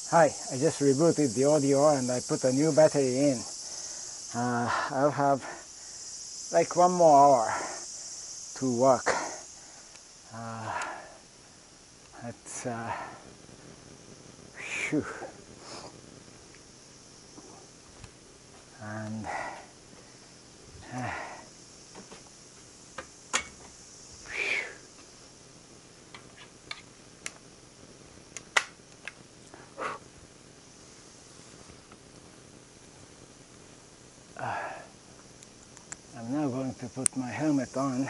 Hi, I just rebooted the audio and I put a new battery in. I'll have like 1 more hour to work. It's phew. And I'm now going to put my helmet on.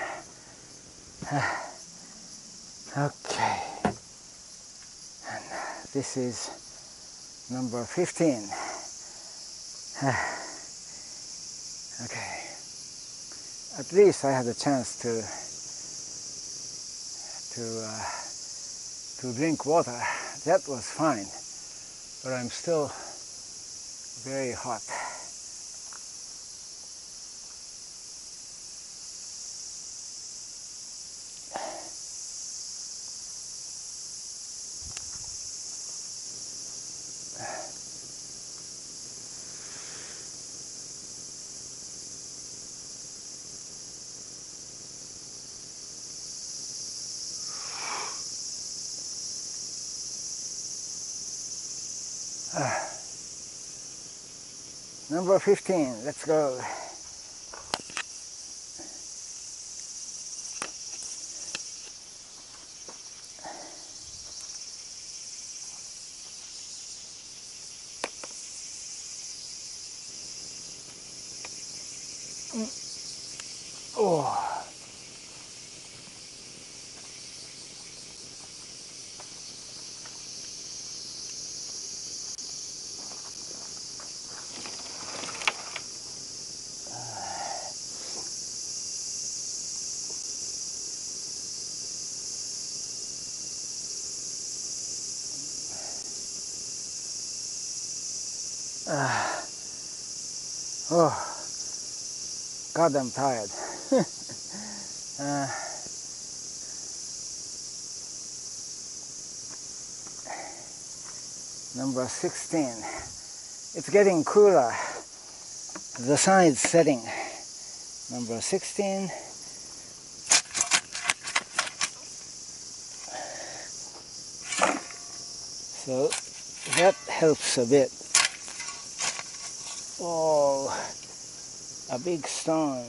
Okay, and this is number 15. Okay, at least I had a chance to drink water. That was fine, but I'm still very hot. Number 15, let's go. Oh. Oh, God, I'm tired. Number 16. It's getting cooler. The sun is setting. Number 16. So that helps a bit. Oh, a big stone.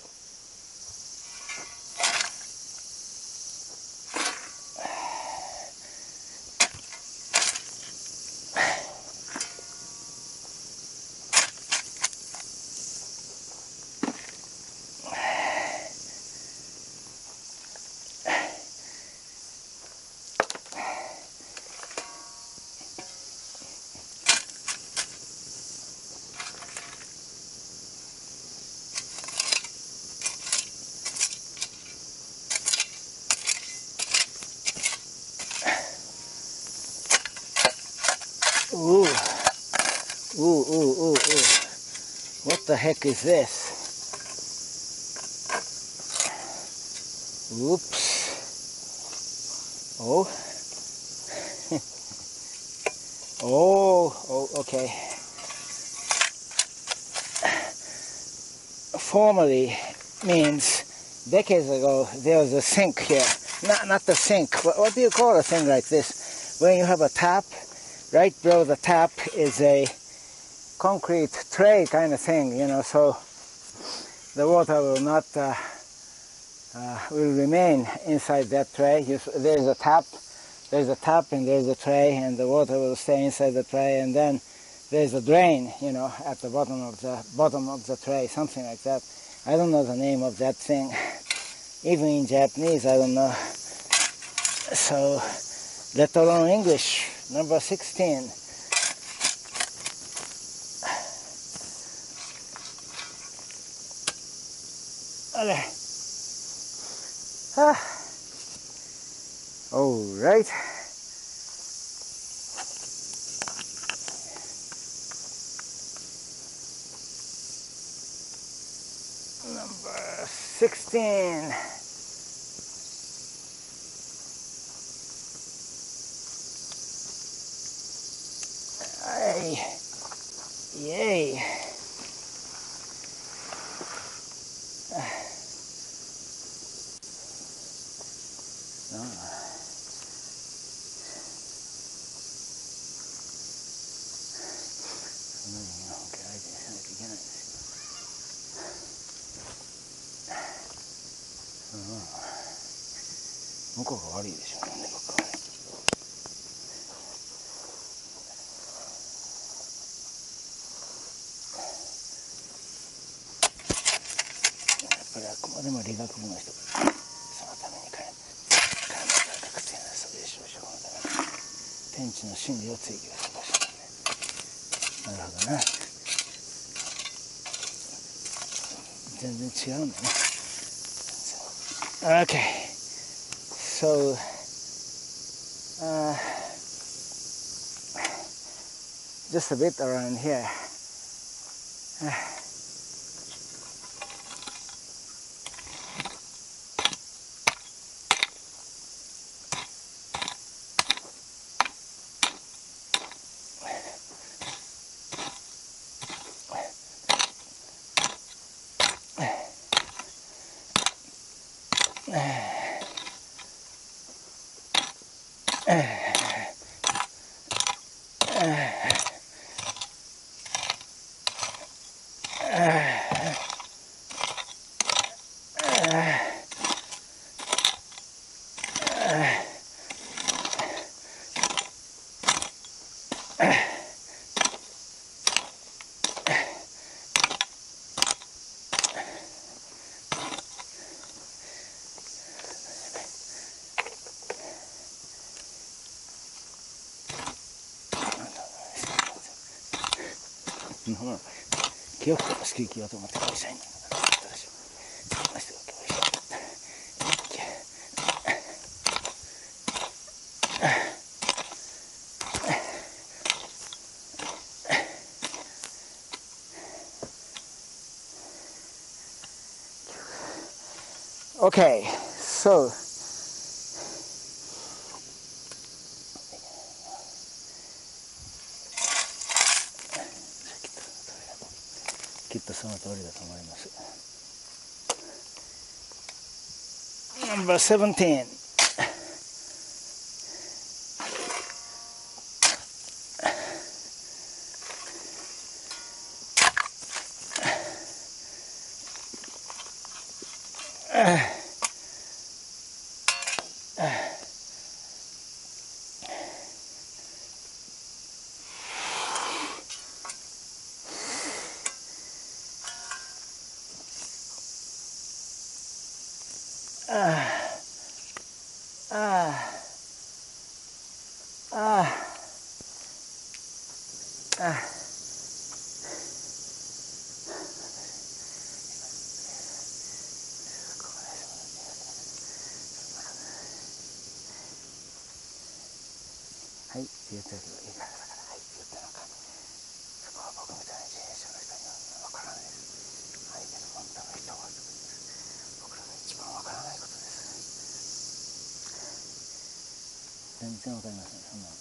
Ooh, ooh, ooh, ooh, ooh. What the heck is this? Oops. Oh. Oh, okay. Formerly means decades ago there was a sink here. Not the sink. What do you call a thing like this? When you have a tap, right below the tap is a concrete tray kind of thing, you know, so the water will not will remain inside that tray. There's a tap and there's a tray, and the water will stay inside the tray, and then there's a drain, you know, at the bottom of the tray, something like that. I don't know the name of that thing. Even in Japanese, I don't know. So, let alone English. Number 16. Okay. All right. Number 16. イエイ。向こうが悪いでしょうね、僕はね。やっぱりあくまでも理学部の人がそのために体を高くしてそういう少々のために天地の真理を追求してましたね。なるほどな。全然違うんだね。Okay, so just a bit around here.気をつけてスキー着ようと思って会社員なんだからったでしょ。この人が今日一緒だったらOkay, soきっとその通りだと思います。Number 17.はいって言ったけどいいからだからはいって言ったのか、そこは僕みたいな自転車の人にはわからないです。相手の本当の人は僕らが一番わからないことです。全然わかりません。そんなの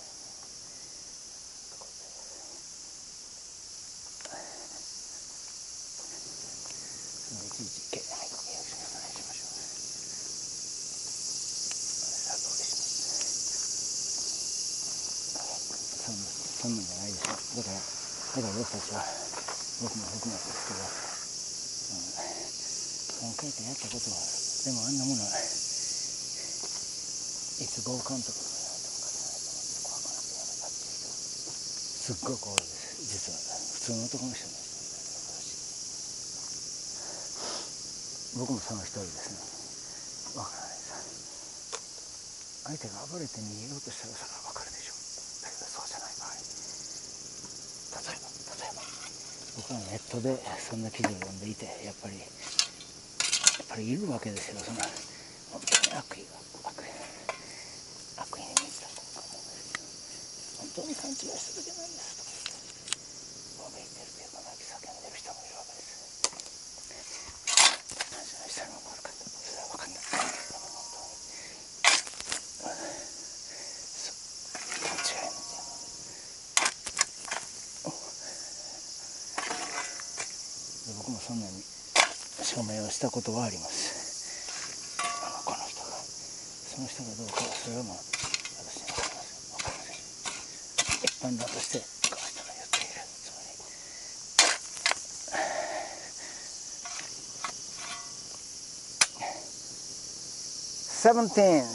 いちいちはい、よろしくお願いしましょう。さあどうでします。そんなんじゃないでしょ。だから僕たちは僕も含めてですけど、何回かやったことはある。でもあんなものはいつ傍観とかそういうのとかじゃないと思って怖くなってやめたっていう人すっごく多いです。実は普通の男の人も僕もその一人ですね。わからないです。相手が暴れて逃げようとしたらそれはわかるでしょう。だけどそうじゃない場合、例えば僕はネットでそんな記事を読んでいてやっぱりいるわけですよ。その本当に悪意に満ちた本当に勘違いしただけなんですとか言ってわめいてるけど泣き叫んでる人もいるわけです。勘違いしたのも悪かった。それは分かんない。でも本当に勘違いなんていうのそんなに署名をしたことはあります。この人が、その人がどうかはそれはもう私には分かりません。一般論としてこの人が言っているつまり17.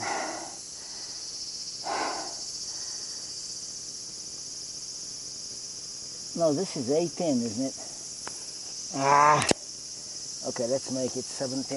No, this is 18, isn't it? Okay, let's make it 17.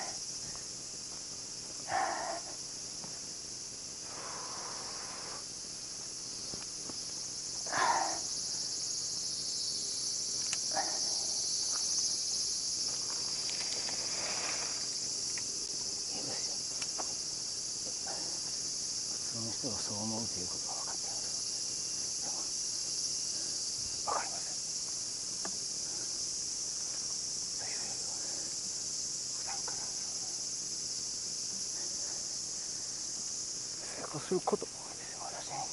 成功することも多いですよ。私人間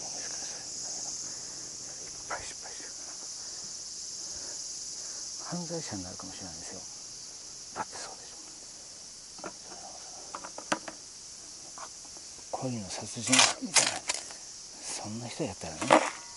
ですから、いっぱい失敗してる。犯罪者になるかもしれないんですよ。だってそうでしょ。恋の殺人犯みたいな、そんな人やったらね、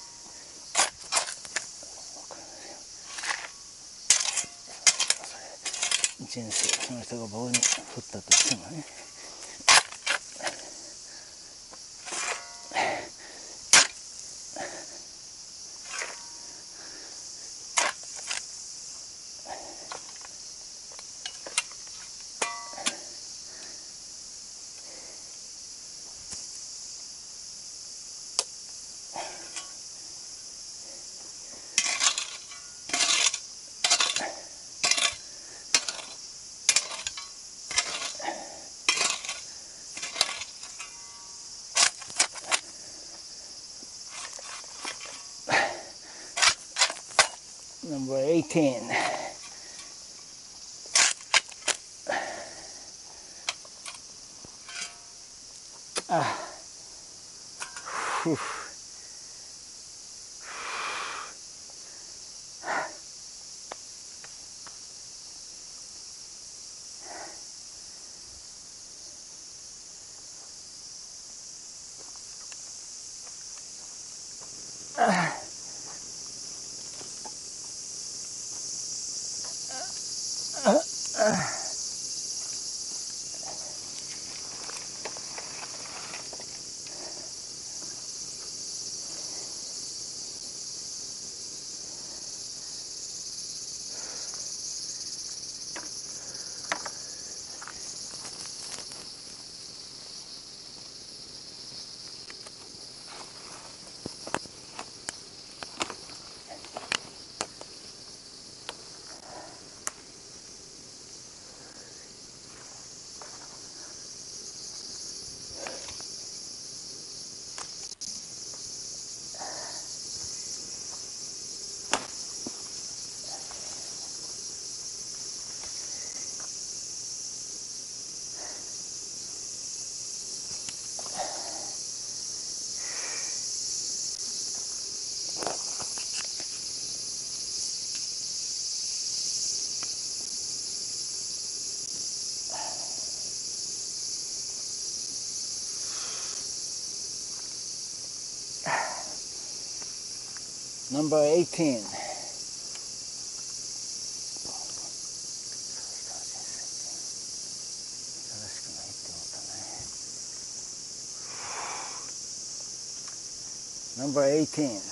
人生その人が棒に振ったとしてもね、Number 18. Whew. Number 18. Number 18.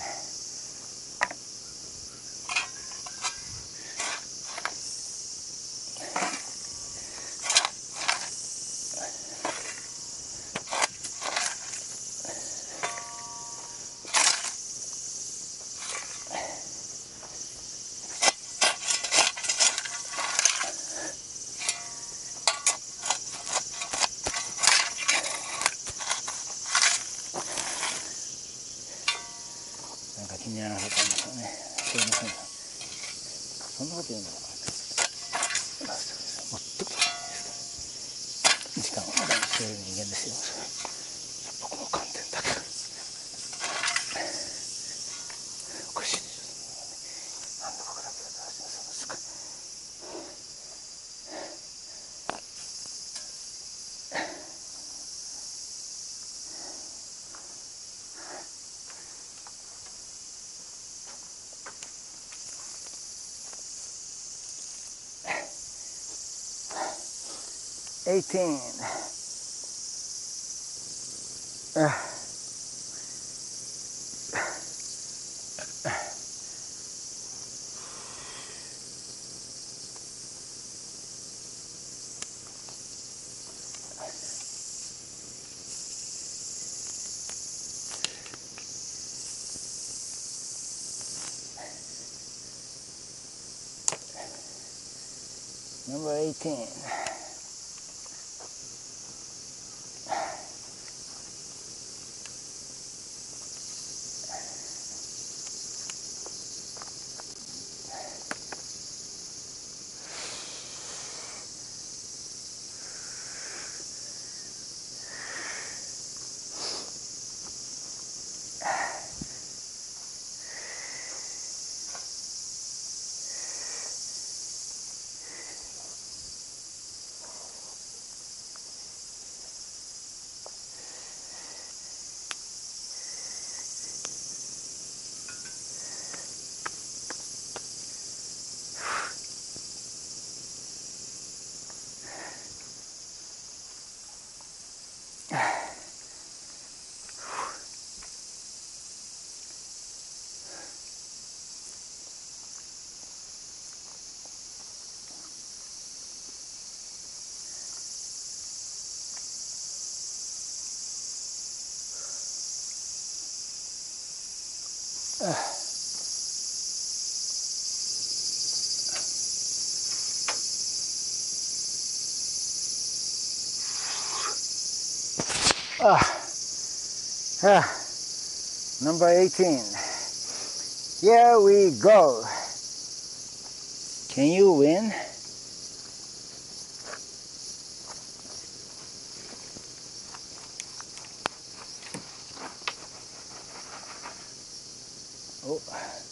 18. Number 18. Number 18. Here we go. Can you win? Oh.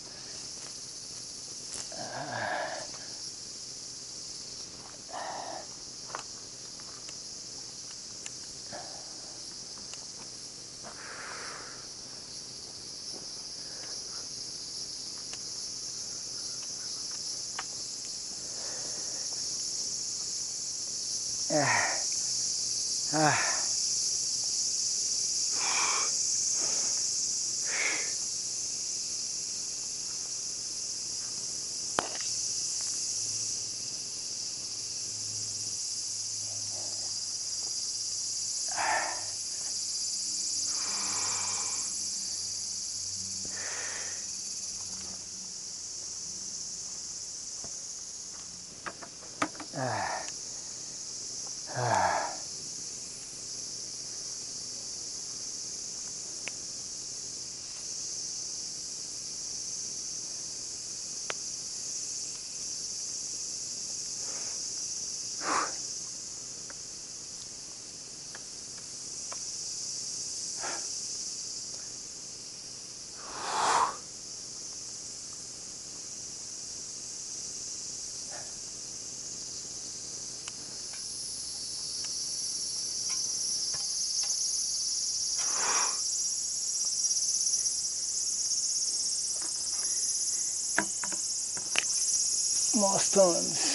More stones.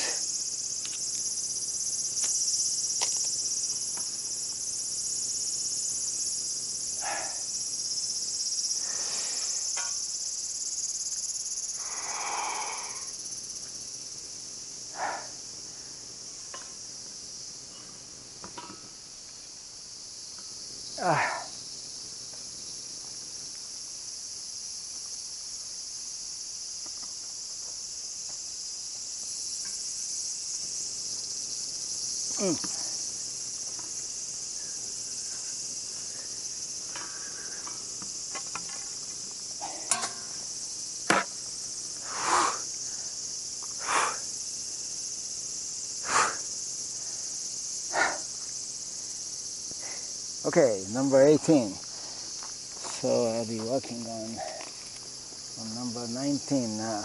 Okay, number 18. So I'll be working on number 19 now.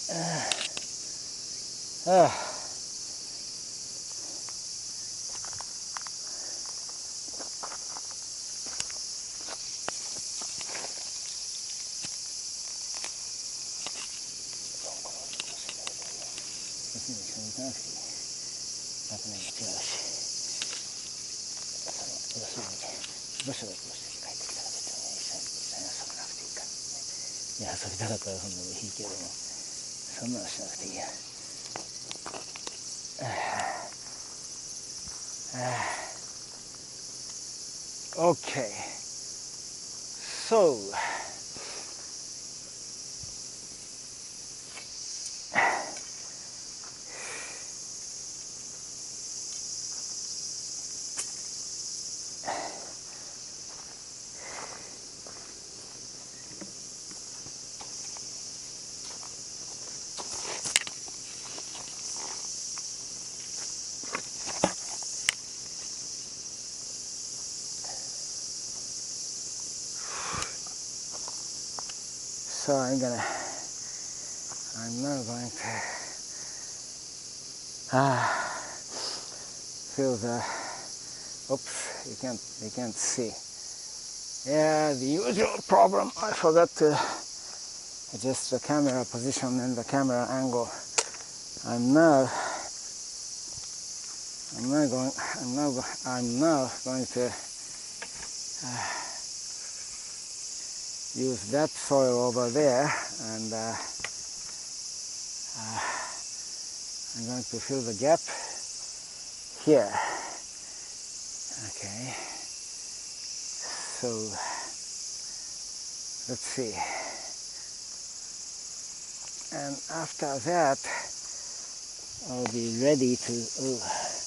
部署がこうして帰ってきたら別に一緒に遊ばなくていいからね。いや遊びたかったら遊んでもいいけども、そんなのしなくていいや。Okay, so I'm now going to feel the, oops, you can't see. Yeah, the usual problem, I forgot to adjust the camera position and the camera angle. I'm now going to use that soil over there, and I'm going to fill the gap here. Okay, so let's see, and after that I'll be ready to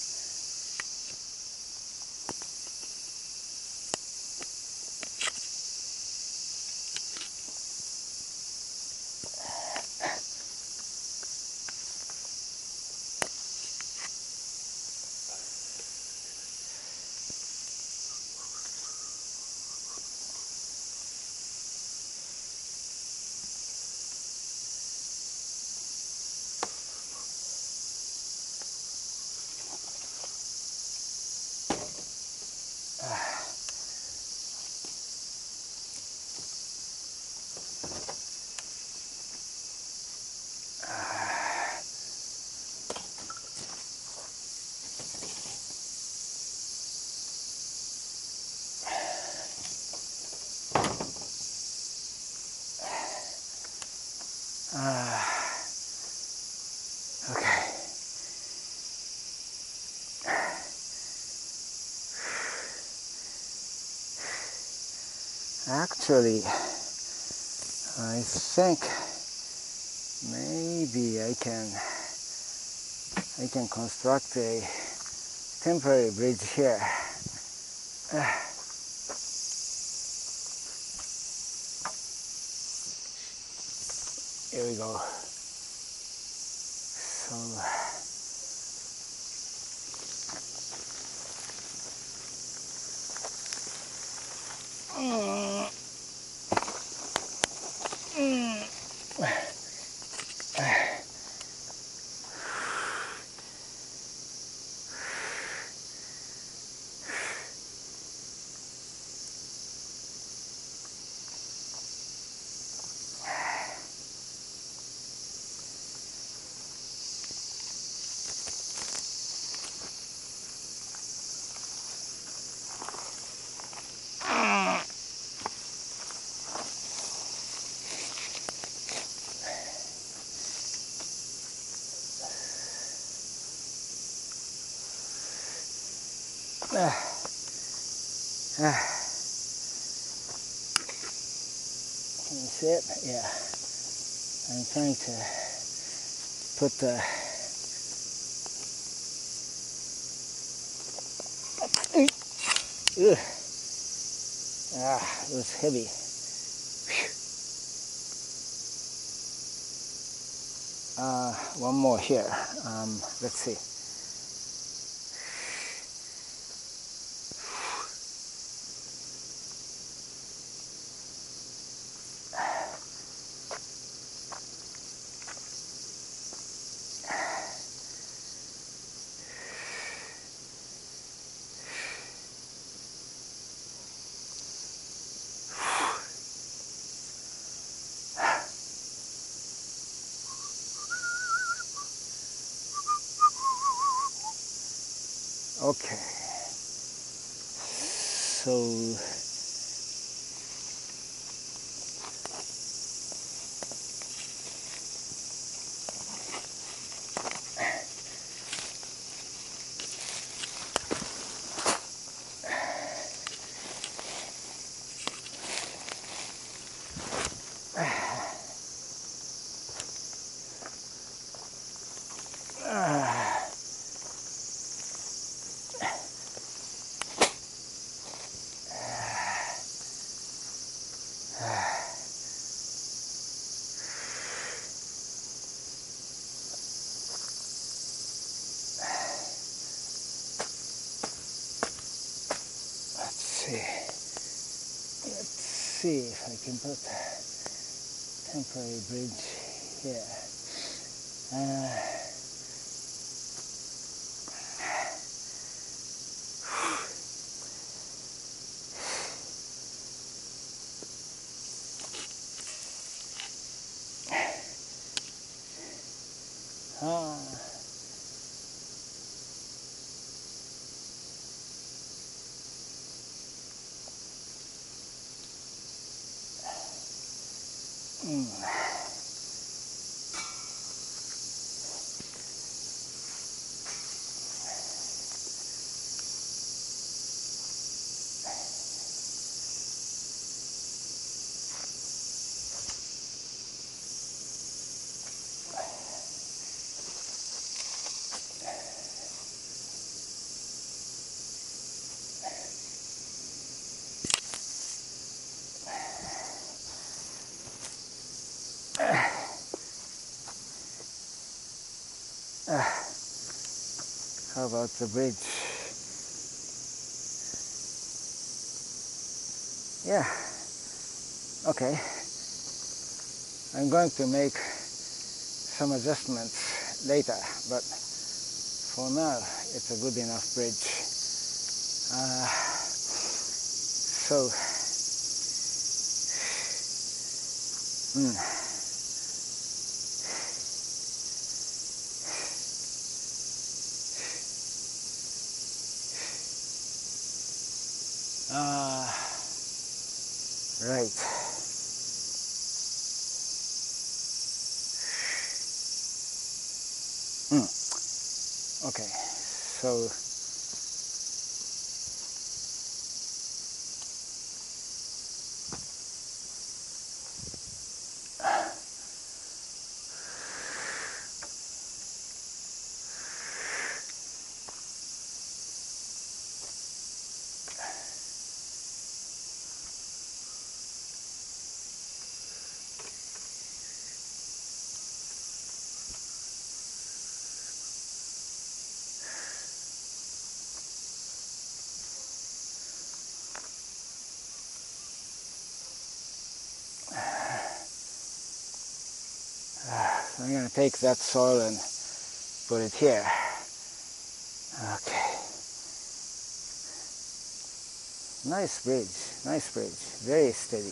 okay. Actually, I think maybe I can construct a temporary bridge here. Here we go. So can you see it? Yeah. I'm trying to put the it was heavy. One more here. Let's see. Okay. So let's see if I can put a temporary bridge here. How about the bridge? Yeah, okay. I'm going to make some adjustments later, but for now it's a good enough bridge. So right. Okay, so I'm going to take that soil and put it here. Okay. Nice bridge, very steady.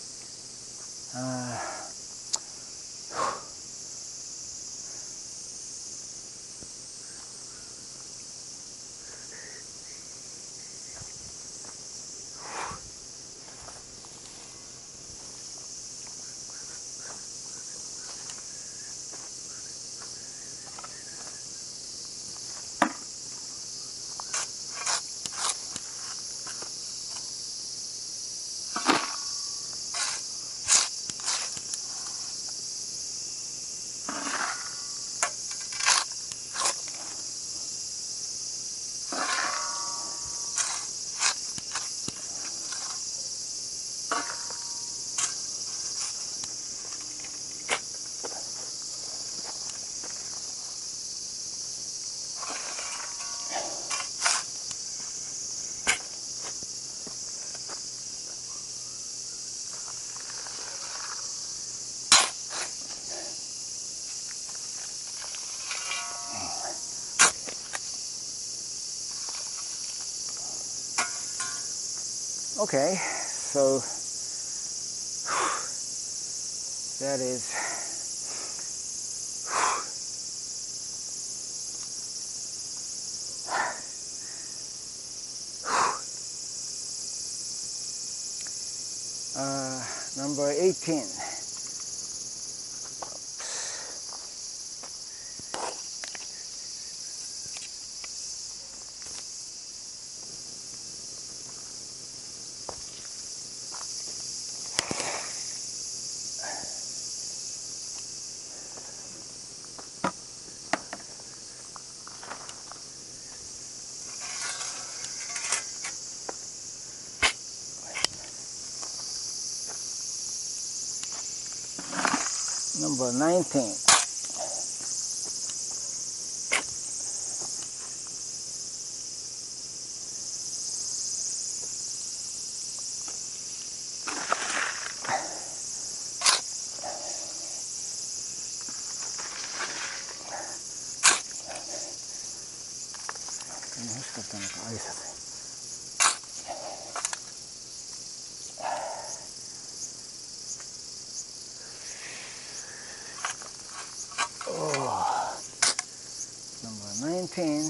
Okay, so that is Number 18. Number 19.欲しかったのか、挨拶。Number 19.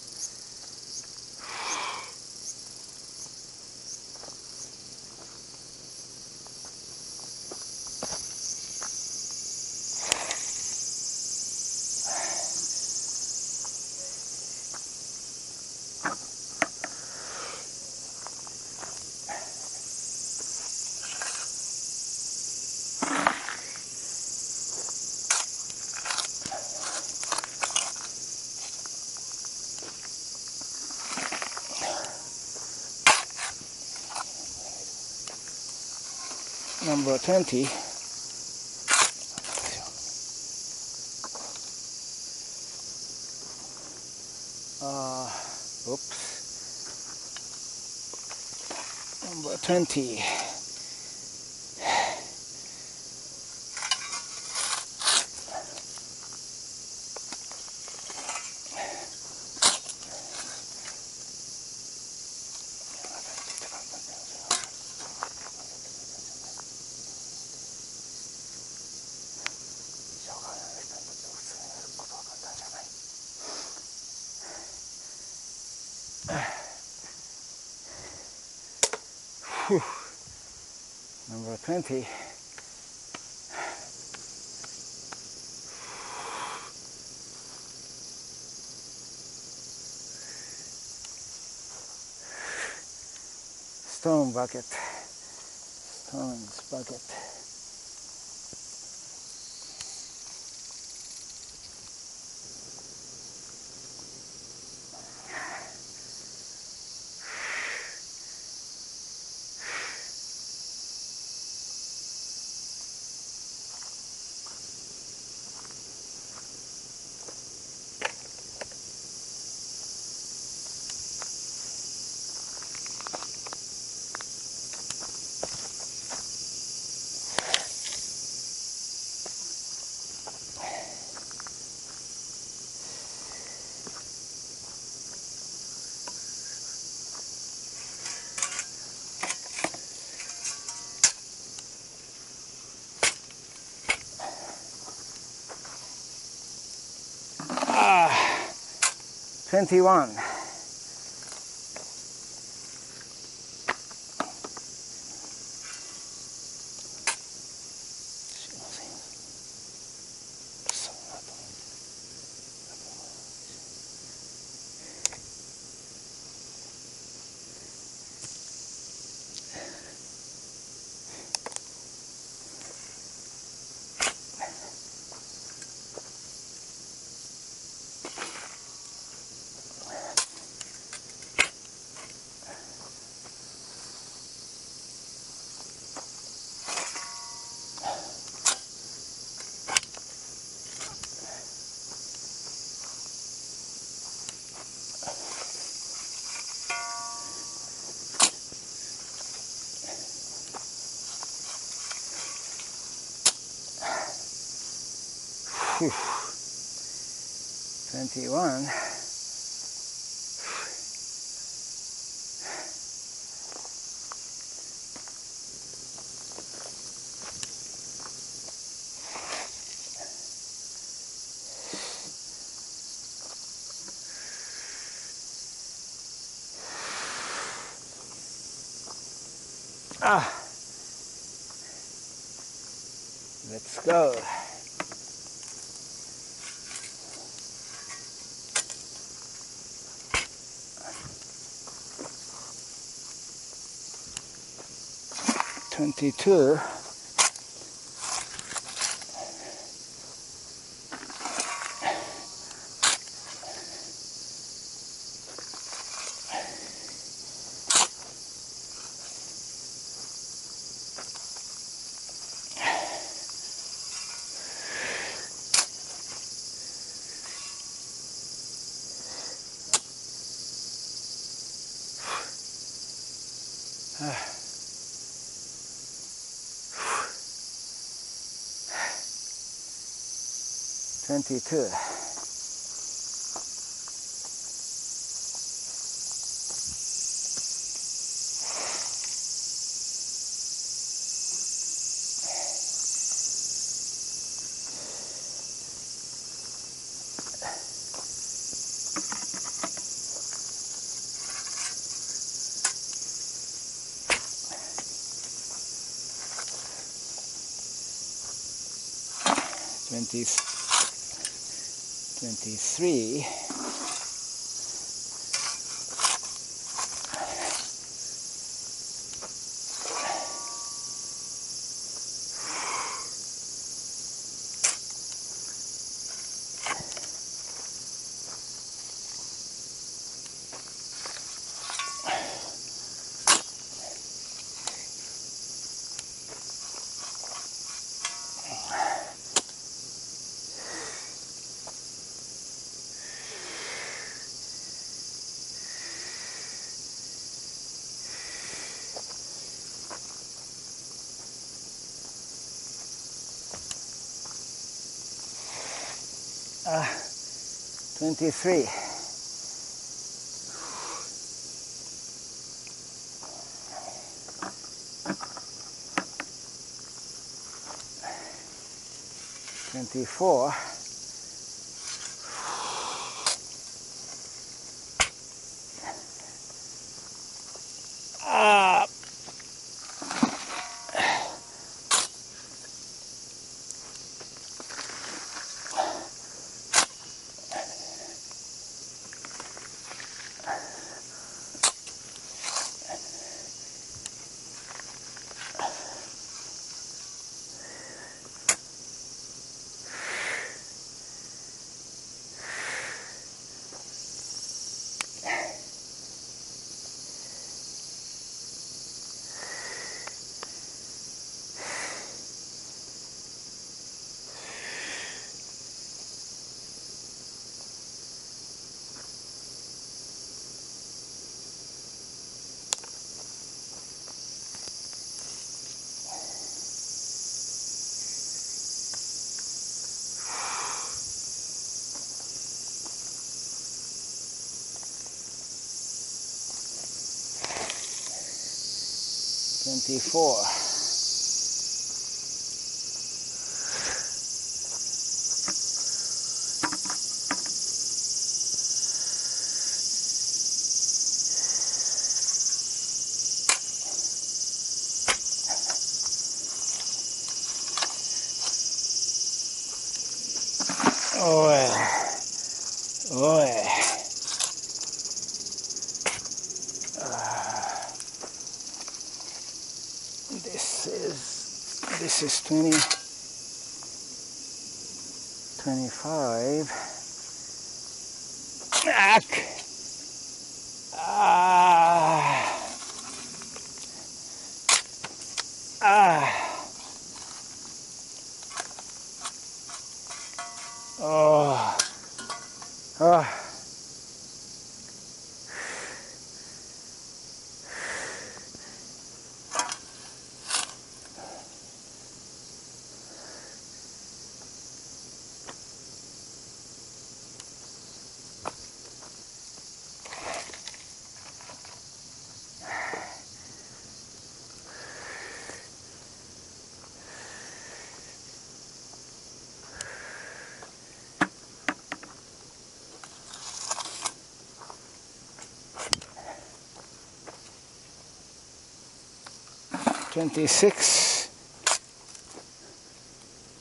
Number 20. Oops. Number 20. Number 20. Stone bucket. Stones bucket. Ah, 21. Whew. 21. Ah. Let's go. "22. "23. "24. Ah. Oh, this is 20, 25. Oh. 26.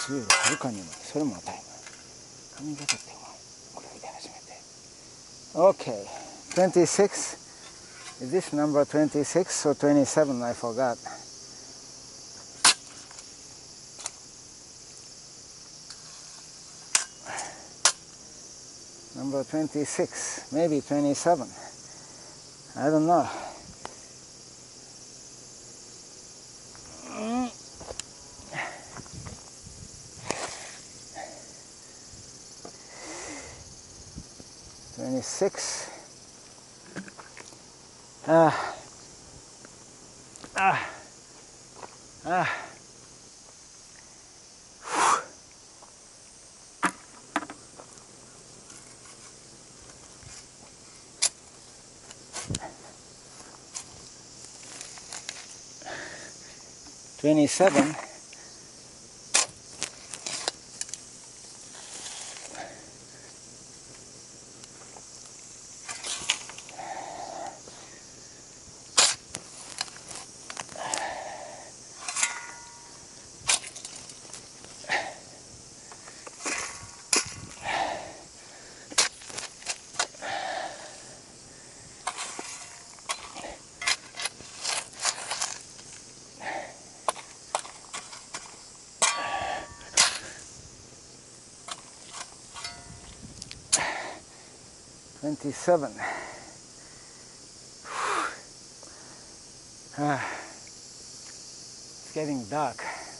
10はるかにもそれもタイム髪型ってもこれで初めて Okay 26 is this number 26 or 27 I forgot number 26 maybe 27 I don't know 26 27 27 it's getting dark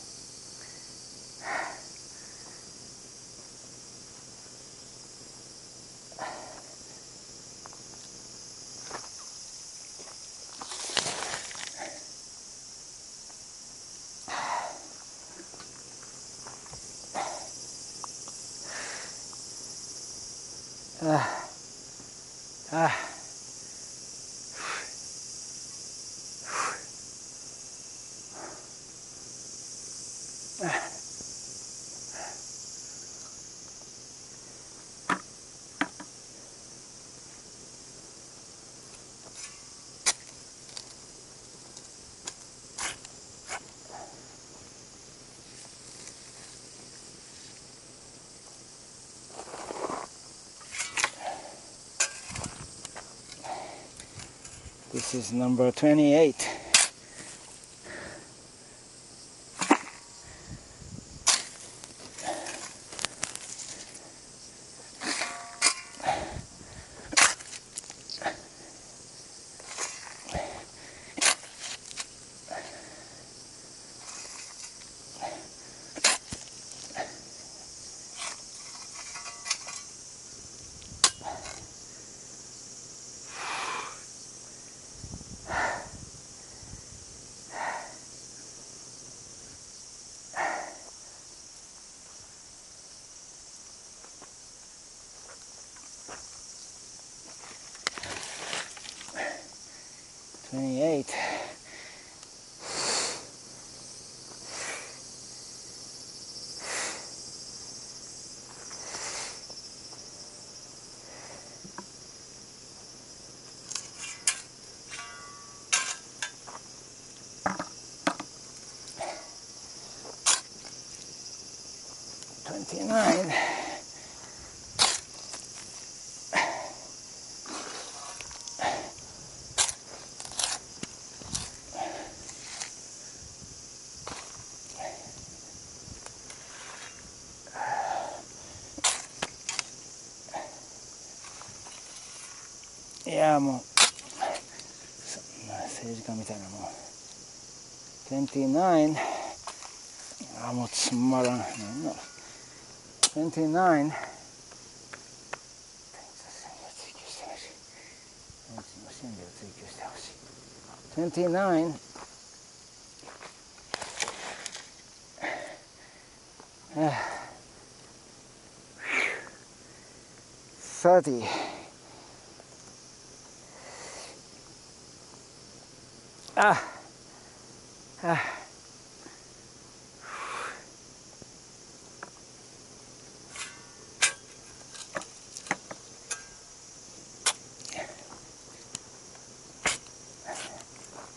This is number 28. Nine.いやもう政治家みたいなもう29もうつまらん29 29 30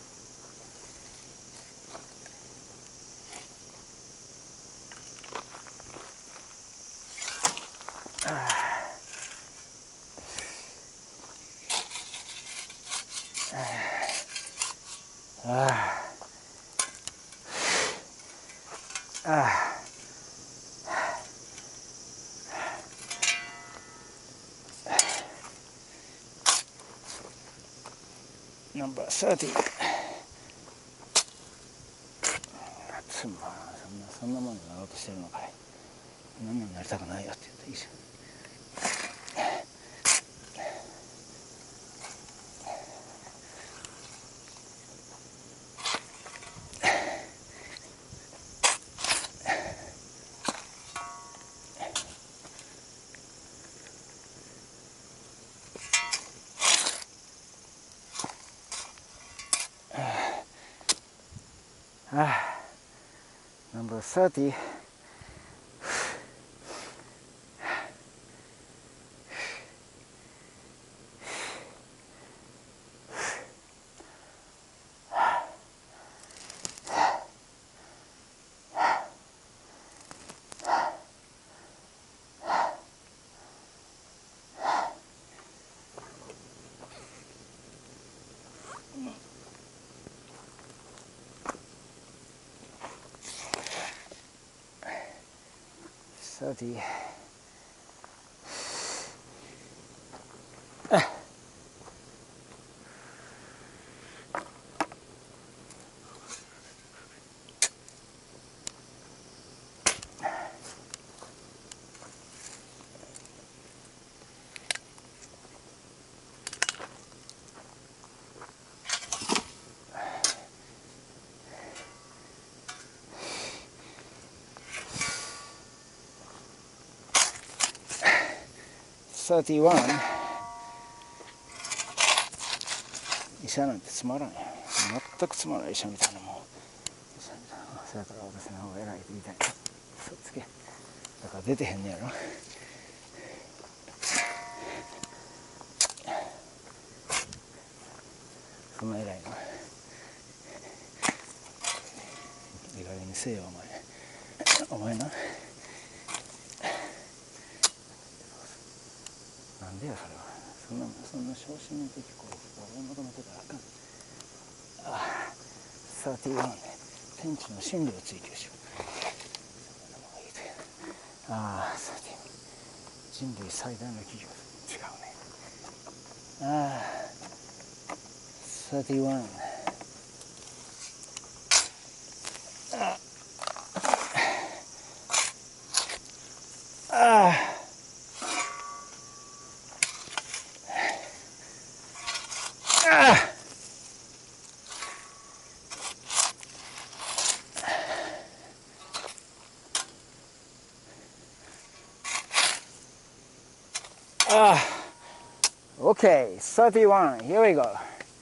28 number 30. そんなもんになろうとしてるのかい。そんなもんになりたくないよって言っていいじゃん。Number 30.医者なんてつまらんよ。全くつまらん医者みたいなもん。医者みたいな。そやから私の方が偉いって言いたい。嘘つけ。だから出てへんねやろ。そんな偉いの。いい加減にせえよお前な。なんでやそれは。そんな小心的行為を追い求めてたらあかん。31ね。天地の真理を追求しよう。人類最大の企業。違うね。31。Okay, 31. Here we go.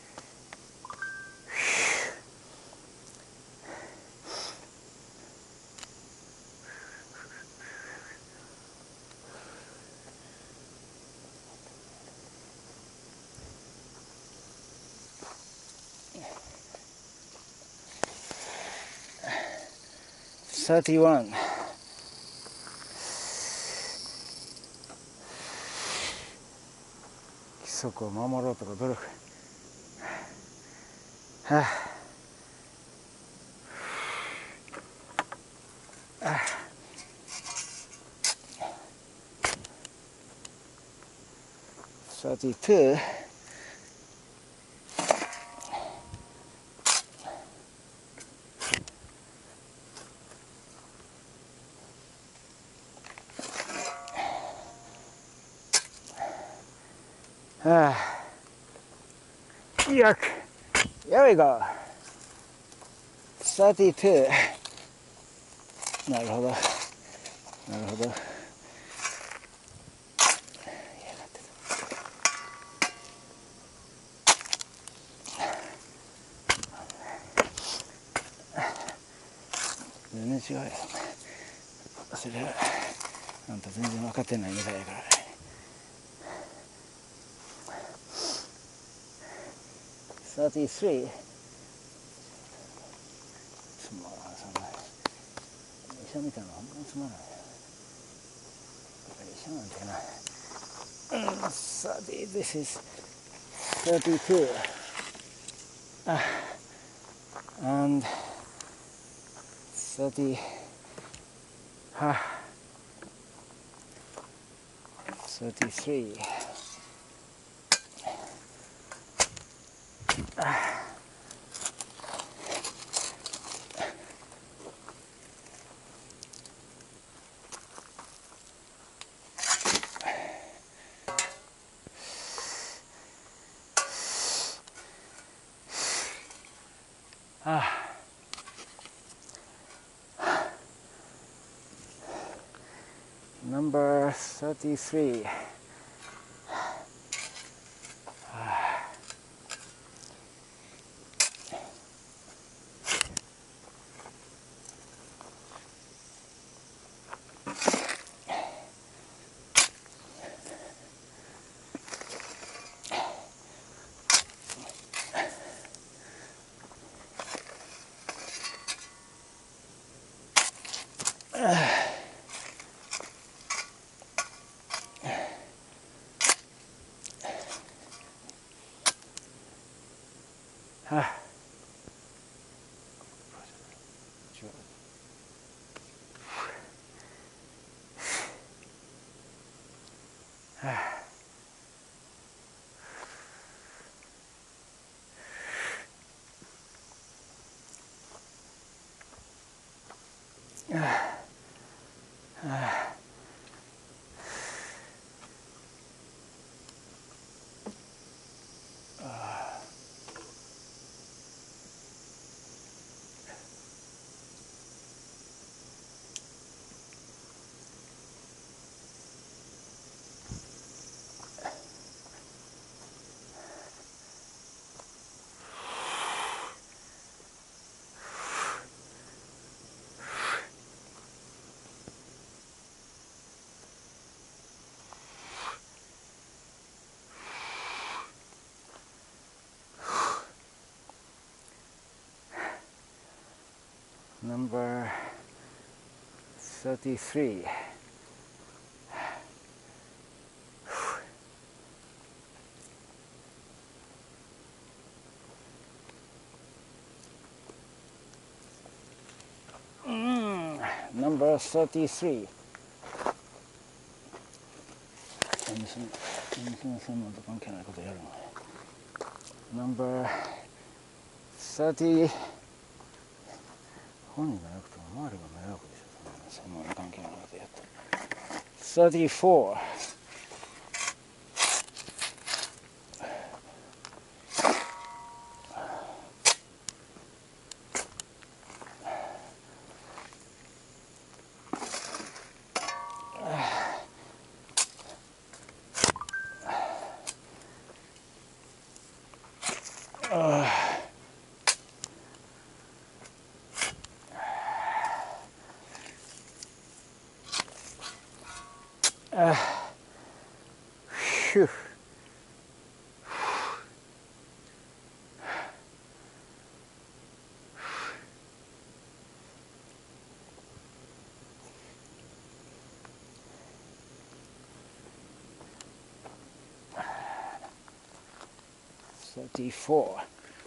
$31. So, 守ろうとか努力。32. Yuck. There we go. 32. なるほど。全然違うよ。それはあんた全然分かってないみたいやからね。33. つまらん、そんな医者みたいなのほんまにつまらんよ。医者なんてな。This is 32. And 30. 33. Number 33. Number 33. Number 33. Number 30. 本人がなくても周りが迷惑でしょ。専門に関係ないことやって。34. Phew. $34.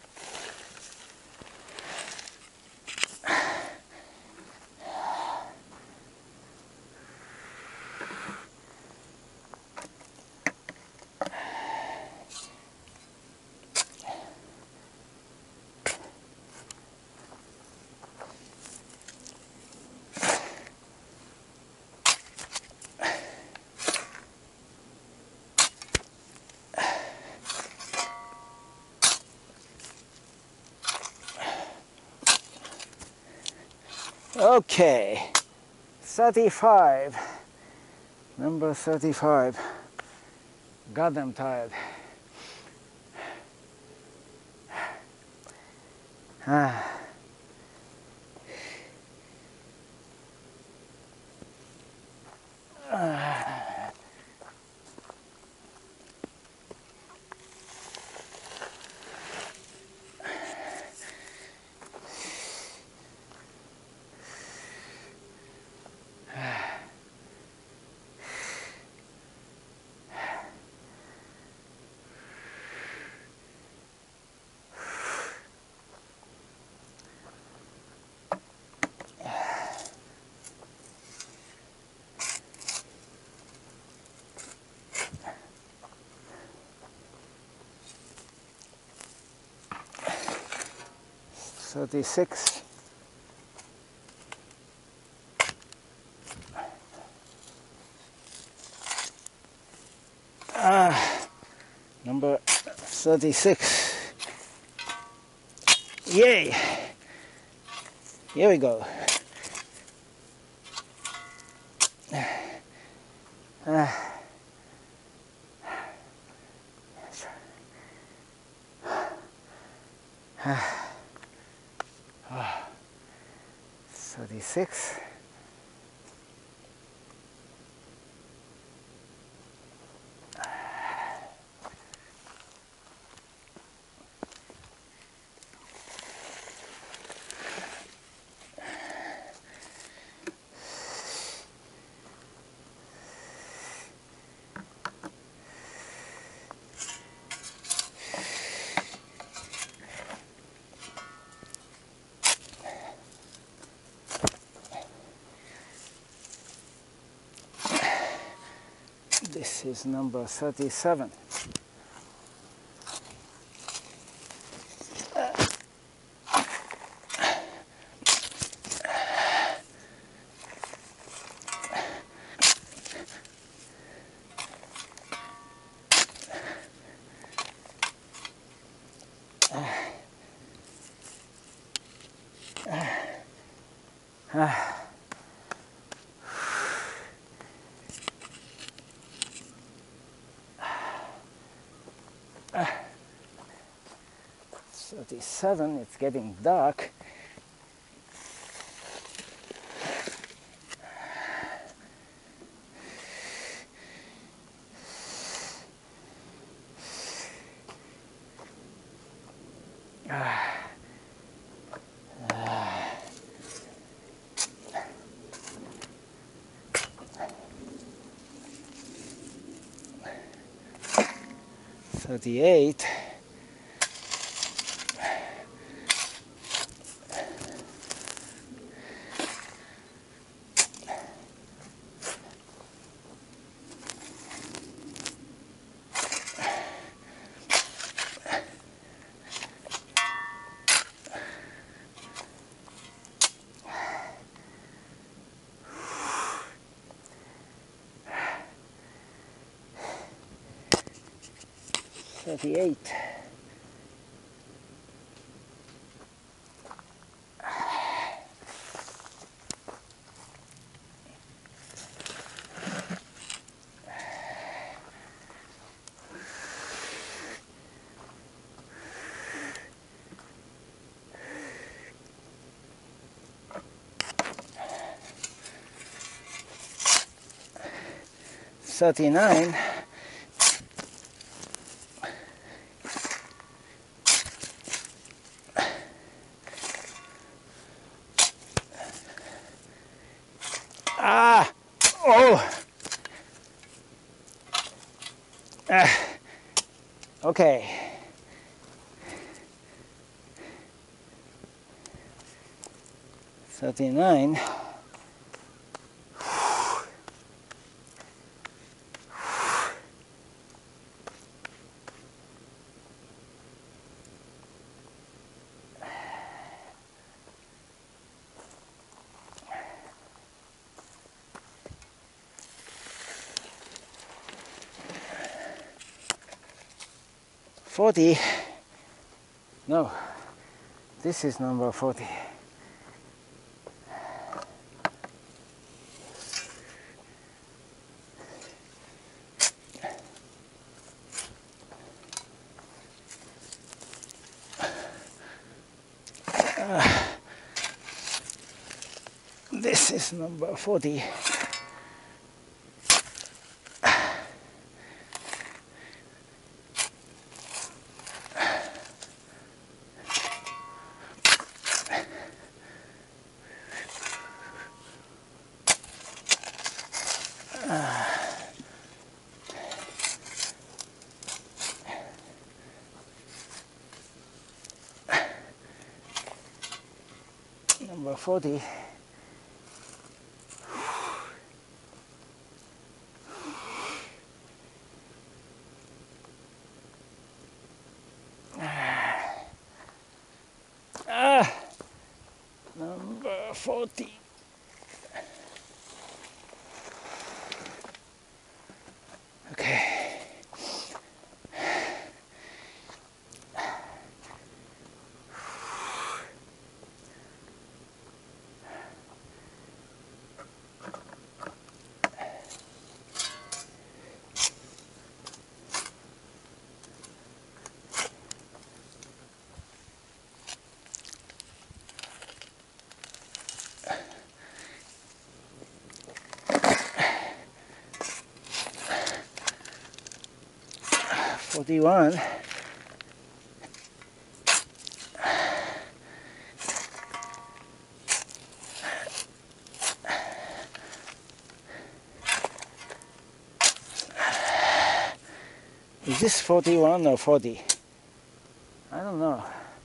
Okay, 35. Number 35. God, I'm tired. $36. Number 36. Yay! Here we go. Oh, 36. This is number 37. Uh, 37, it's getting dark. $38. $39. Ah! Oh! Okay. $39. $40. No, this is number 40. This is number 40. Number 40. Number 40. Okay. 41. Is this 41 or 40? I don't know.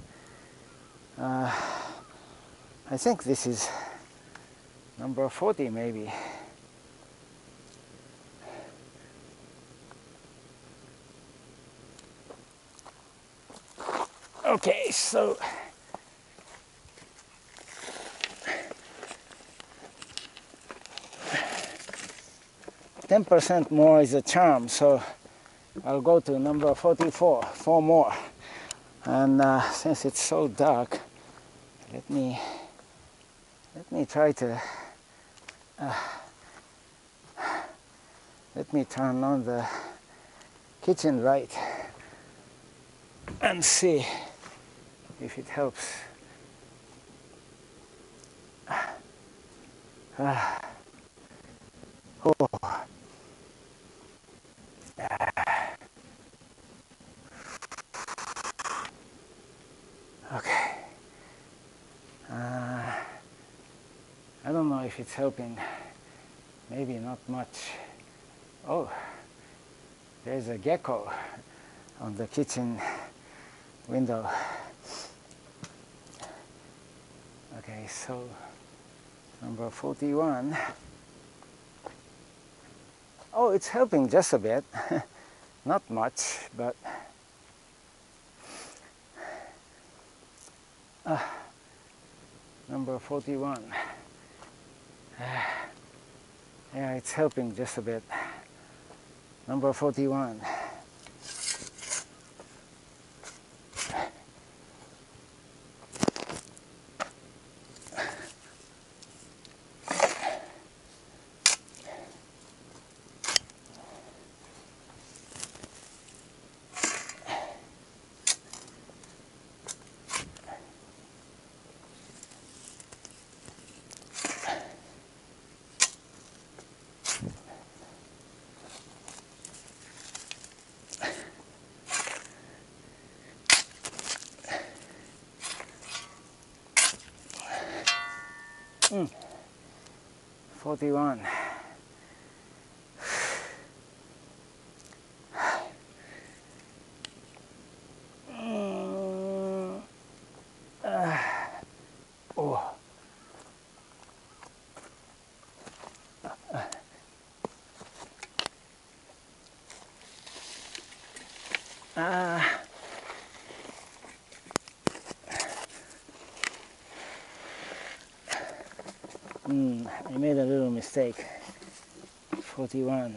I think this is number 40 maybe. Okay, so 10% more is a charm, so I'll go to number 44, 4 more. And since it's so dark, let me try to let me turn on the kitchen light and see if it helps. Oh. Okay. I don't know if it's helping. Maybe not much. Oh, there's a gecko on the kitchen window. Okay, so number 41. Oh, it's helping just a bit. Not much, but number 41. Yeah, it's helping just a bit. Number 41. Mm. 41. Oh. I made a little mistake. 41.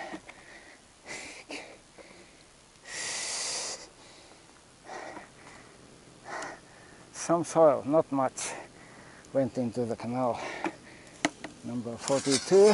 Some soil, not much, went into the canal. Number 42.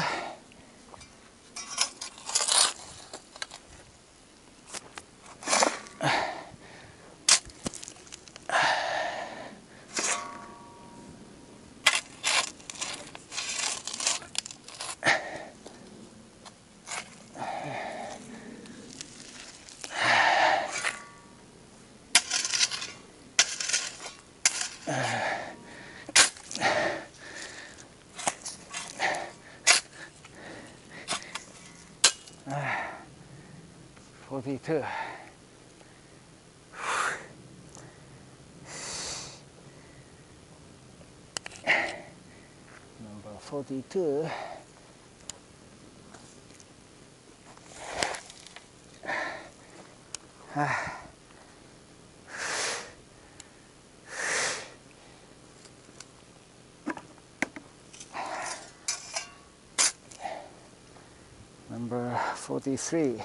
Uh, 42. Number 42. Number 43.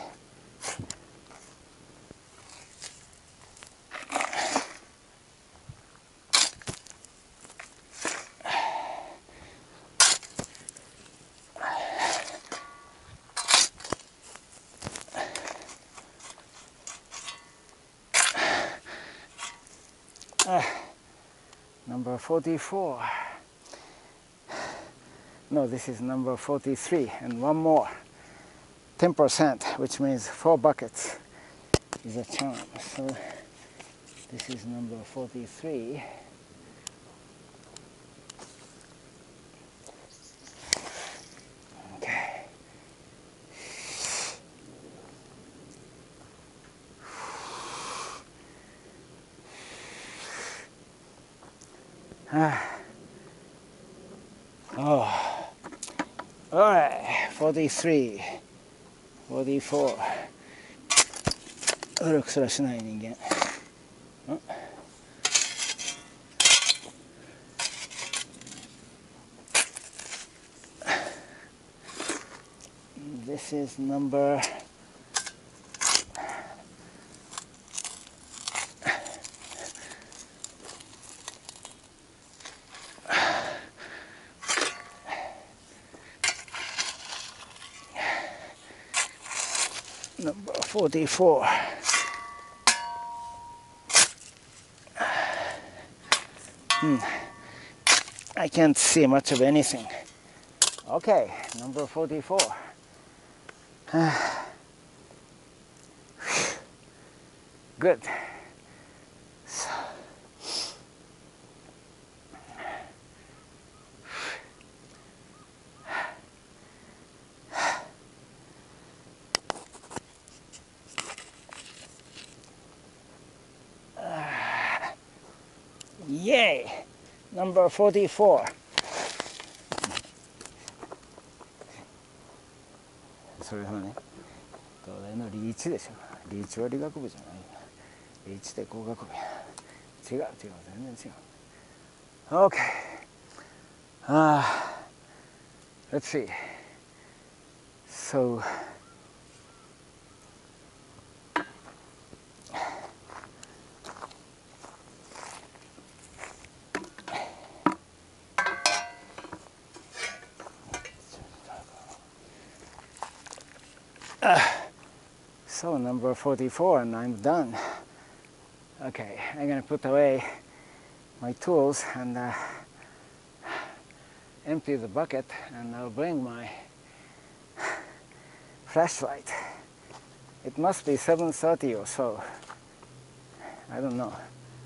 Number 44. No, this is number 43, and one more. 10%, which means 4 buckets is a charm. So this is number 43. Okay. Oh. All right, 43, 44. 努力すらしない人間。This is number number 44. I can't see much of anything. Okay, number 44. Good. So, yay! Number 44. それはね、東大のリーチでしょ。リーチは理学部じゃない。リーチって工学部や。違う違う、全然違う。Okay. Let's see. So so number 44 and I'm done. Okay, I'm gonna put away my tools and empty the bucket, and I'll bring my flashlight. It must be 7:30 or so. I don't know.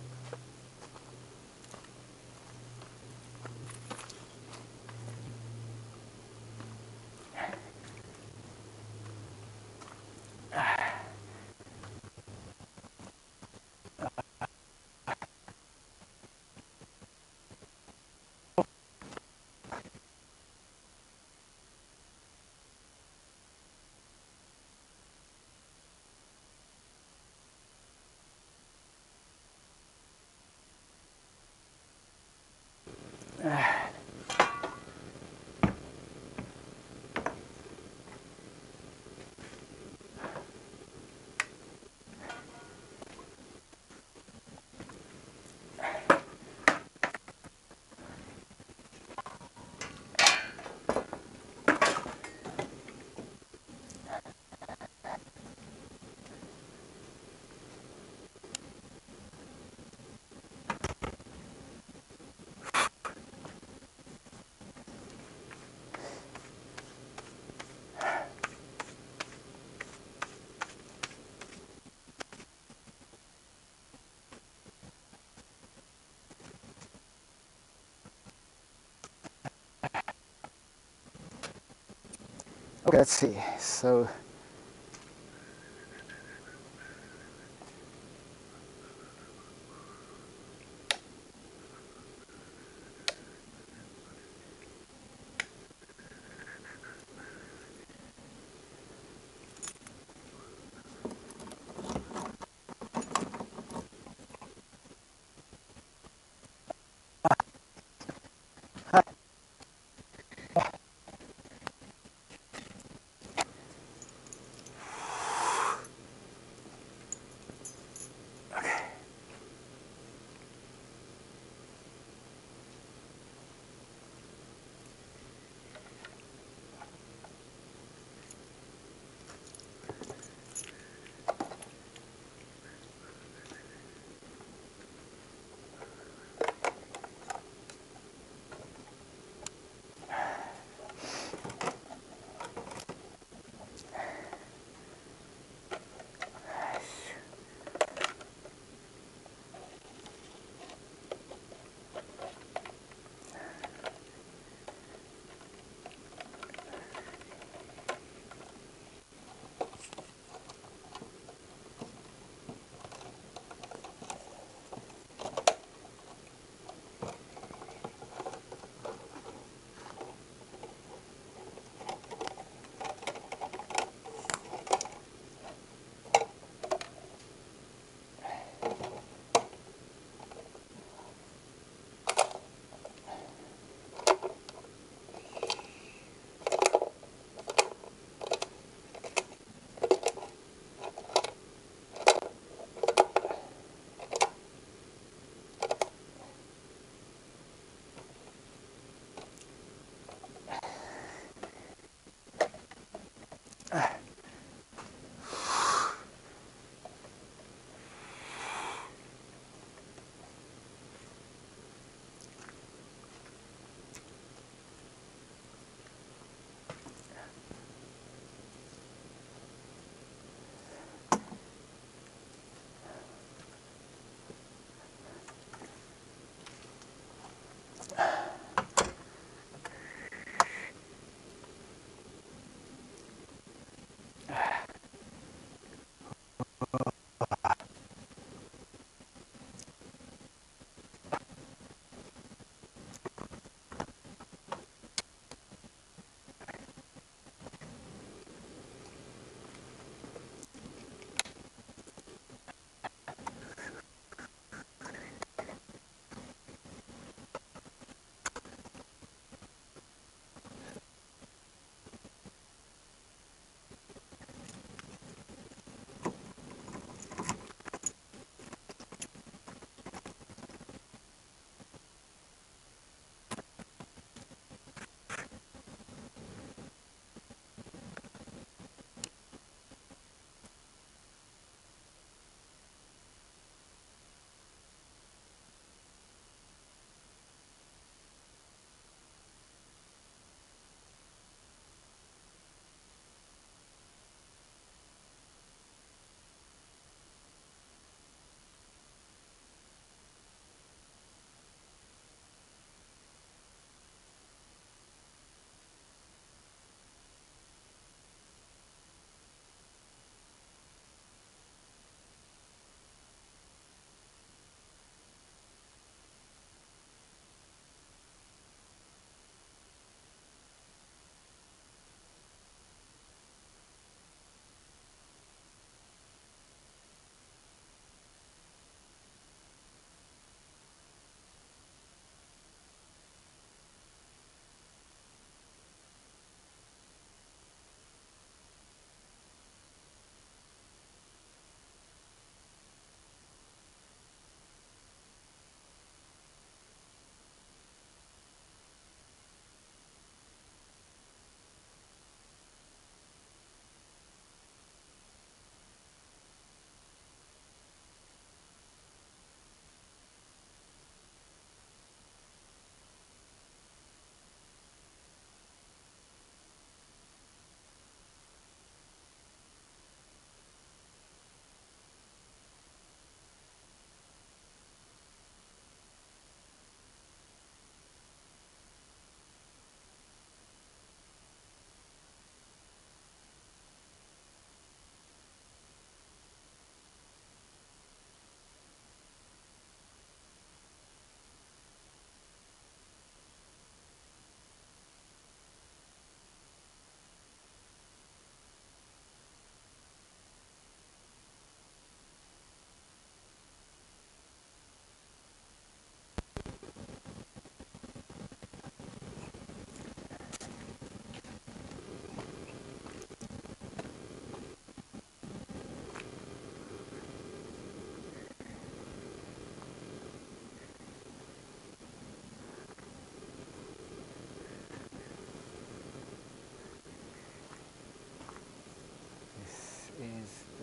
Okay, let's see. So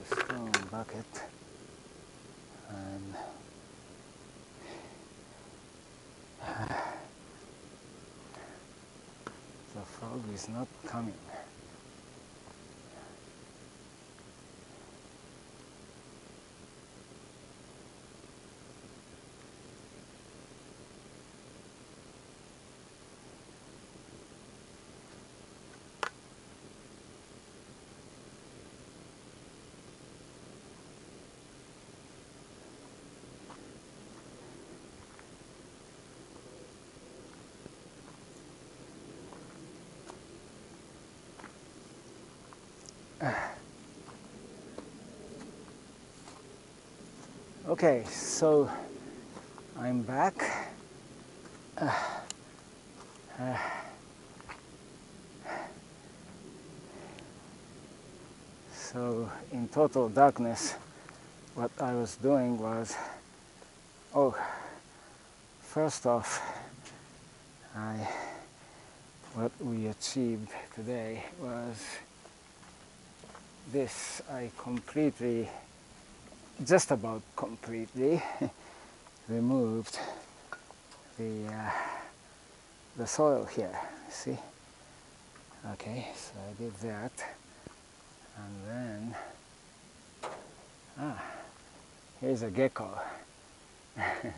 stone bucket, and the frog is not coming. Okay, so I'm back. So in total darkness, what I was doing was, first off, what we achieved today was this. I completely, just about completely, removed the soil here. See? Okay, so I did that, and then here's a gecko, and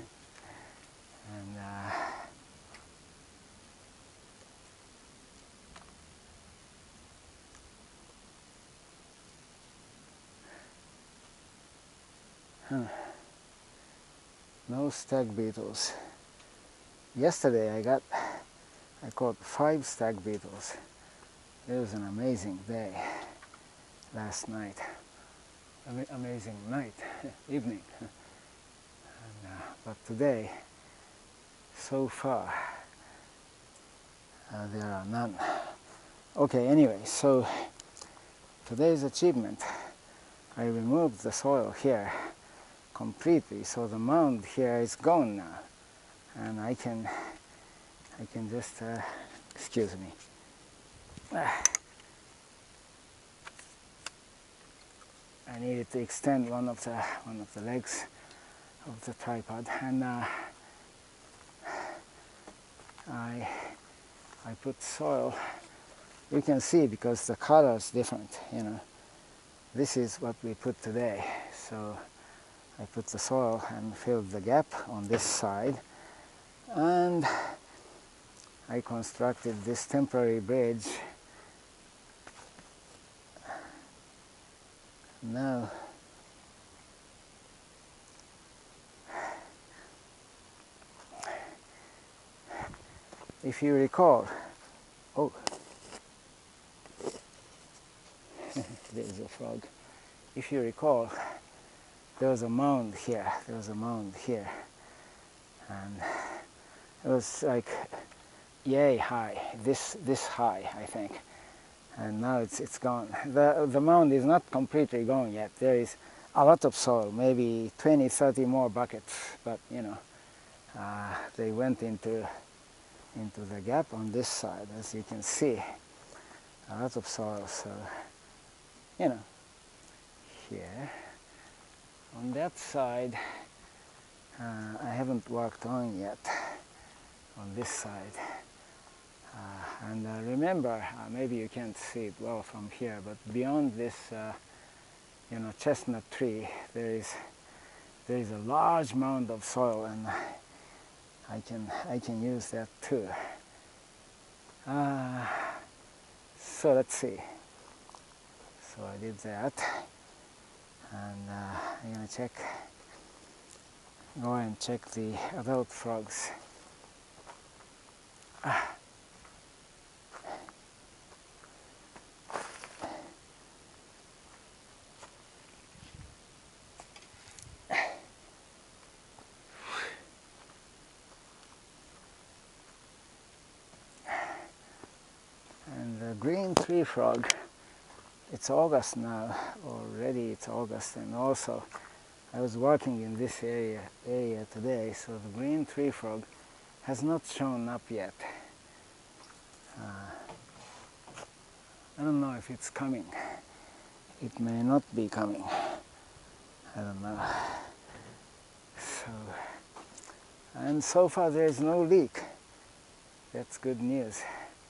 no stag beetles. Yesterday I caught 5 stag beetles. It was an amazing day last night. Amazing night, evening. And, but today, so far, there are none. Okay, anyway, so today's achievement, I removed the soil here completely, so the mound here is gone now, and I can just excuse me. I needed to extend one of the legs of the tripod, and I put soil. You can see because the color is different. You know, this is what we put today. So I put the soil and filled the gap on this side, and I constructed this temporary bridge. Now if you recall, there's a frog. If you recall, there was a mound here, and it was like yay high, this high, I think, and now it's gone. The mound is not completely gone yet. There is a lot of soil, maybe 20-30 more buckets, but you know, they went into the gap on this side, as you can see, a lot of soil. So you know, here on that side, I haven't worked on yet on this side. And remember, maybe you can't see it well from here, but beyond this, you know, chestnut tree, there is a large mound of soil, and I can use that too. So let's see. So I did that, and I'm gonna go and check the adult frogs. And the green tree frog, it's August now, already it's August, and also I was working in this area today, so the green tree frog has not shown up yet. I don't know if it's coming. it may not be coming. I don't know. So, and so far there is no leak. That's good news.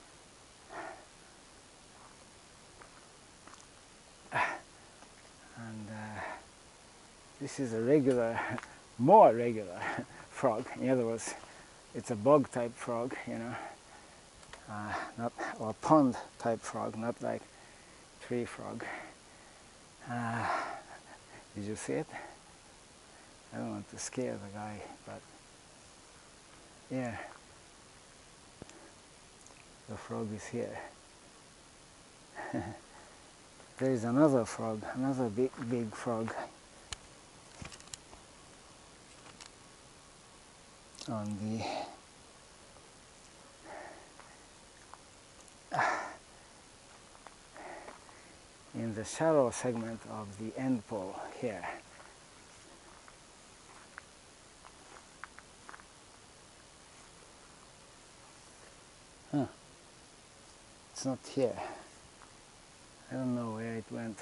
And this is a regular, more regular frog. In other words, it's a bog type frog, you know, not, or pond type frog, not like tree frog. Did you see it? I don't want to scare the guy, but yeah, the frog is here. There is another frog, another big frog on the in the shallow segment of the end pole here. Huh. It's not here. I don't know where it went.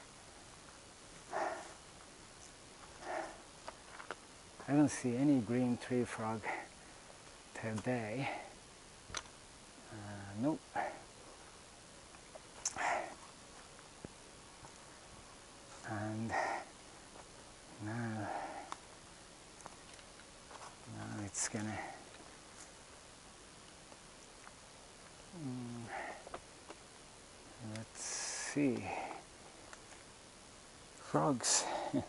I don't see any green tree frog today. Nope. And now it's gonna let's see. Frogs.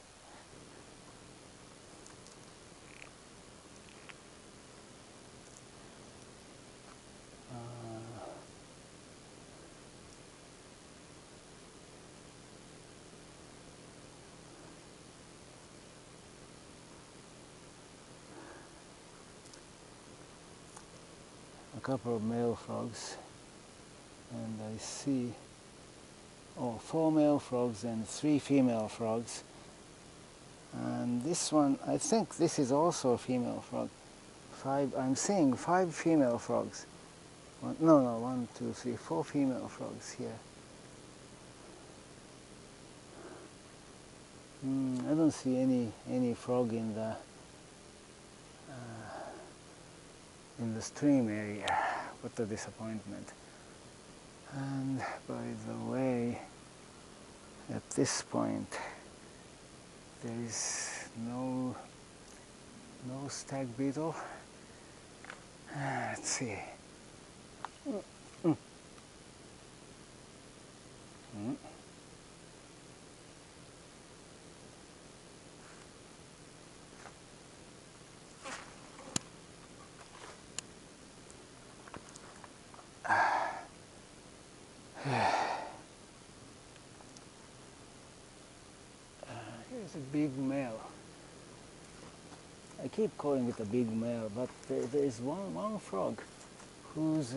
A couple of male frogs, and I see 4 male frogs and 3 female frogs, and this one, I think this is also a female frog. I'm seeing 5 female frogs. No, 1, 2, 3, 4 female frogs here. I don't see any frog in the stream area. What a disappointment. And by the way, at this point there is no stag beetle. Let's see. Here's a big male. I keep calling it a big male, but there is one frog whose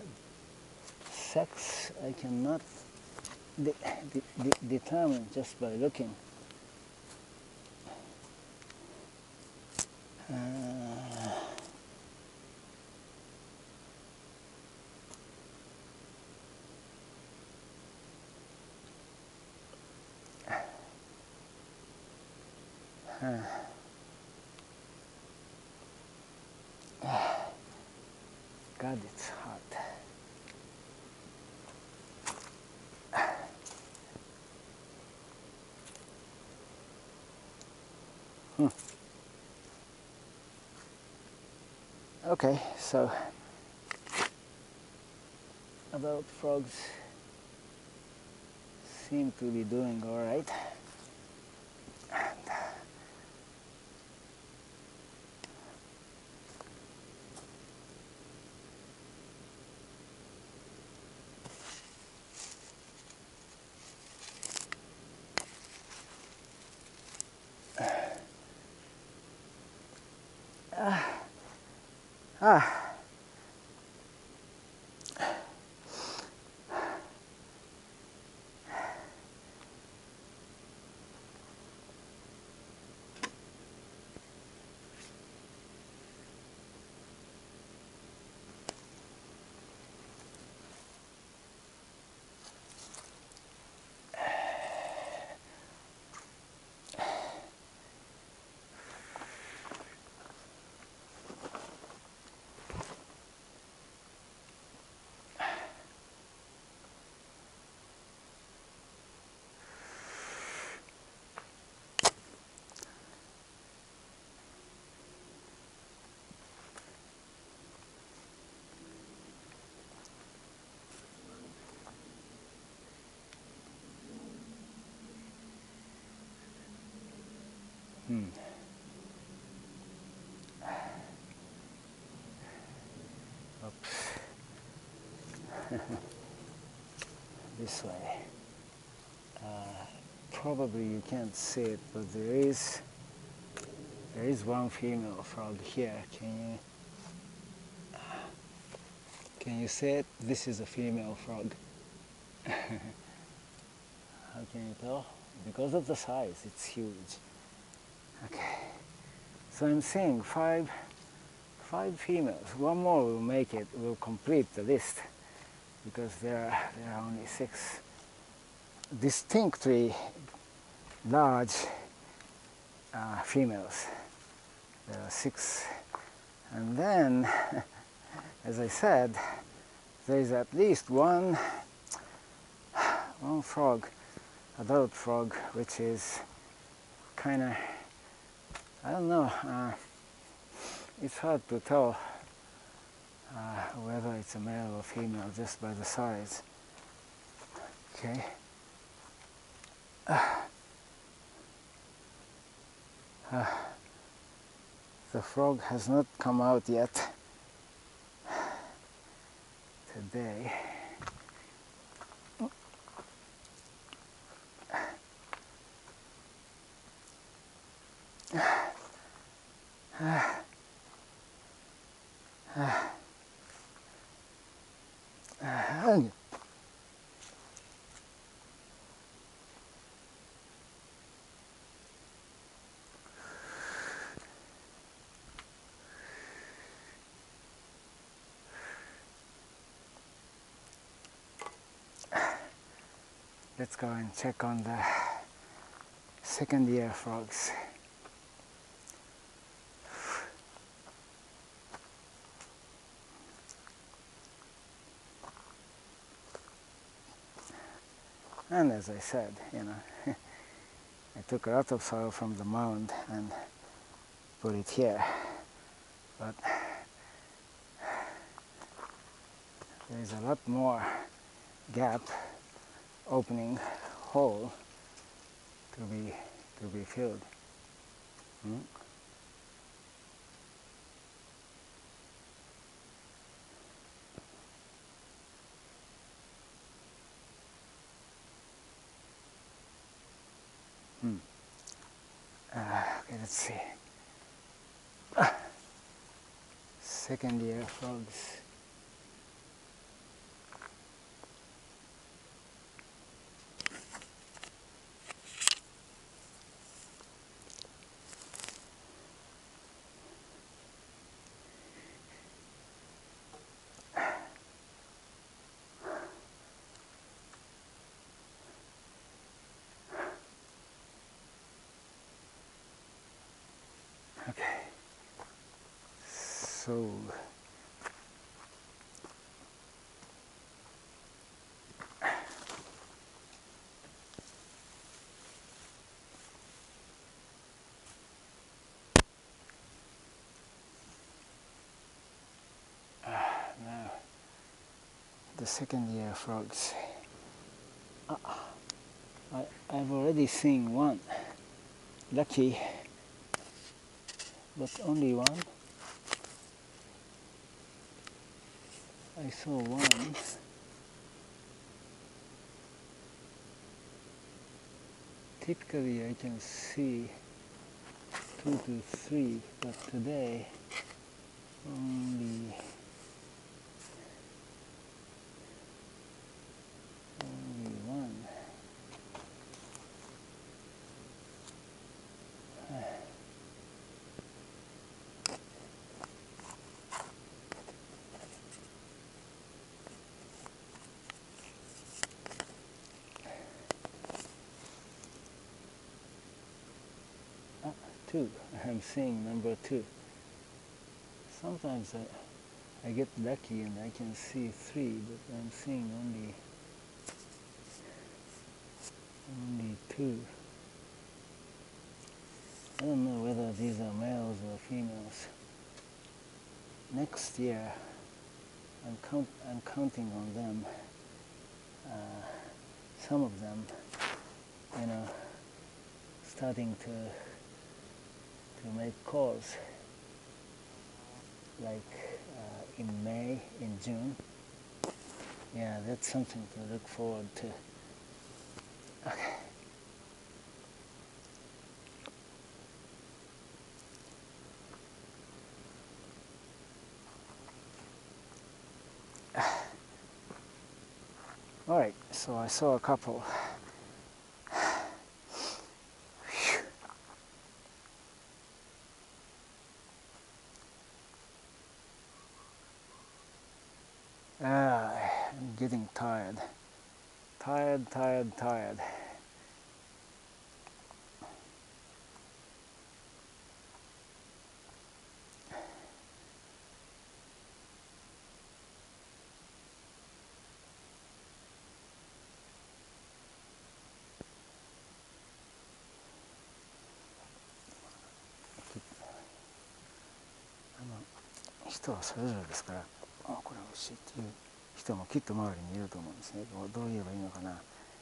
sex I cannot determine just by looking. God, it's hot. Okay, so adult frogs seem to be doing all right. Oops. This way. Probably you can't see it, but there is one female frog here. Can you see it? This is a female frog. How can you tell? Because of the size, it's huge. Okay, so I'm seeing five females. One more will make it, will complete the list, because there are only 6 distinctly large females. There are 6, and then, as I said, there is at least one frog, adult frog, which is kind of, I don't know, it's hard to tell whether it's a male or female just by the size. Okay. The frog has not come out yet today. Let's go and check on the second-year frogs. And as I said, I took a lot of soil from the mound and put it here, but there is a lot more gap, opening, hole to be filled. Okay, let's see. Second-year frogs. Okay, so now the second-year frogs. I've already seen one. Lucky. But only one. I saw one. Typically I can see 2 to 3, but today only one. Two. I'm seeing number 2. Sometimes I get lucky and I can see 3, but I'm seeing only 2. I don't know whether these are males or females. Next year, I'm counting on them. Some of them, starting to to make calls, like in May, in June. Yeah, that's something to look forward to. Okay. All right, so I saw a couple. I'm getting tired. Tired.人はそれぞれですから、これは美味しいっていう人もきっと周りにいると思うんですね。どう言えばいいのかな。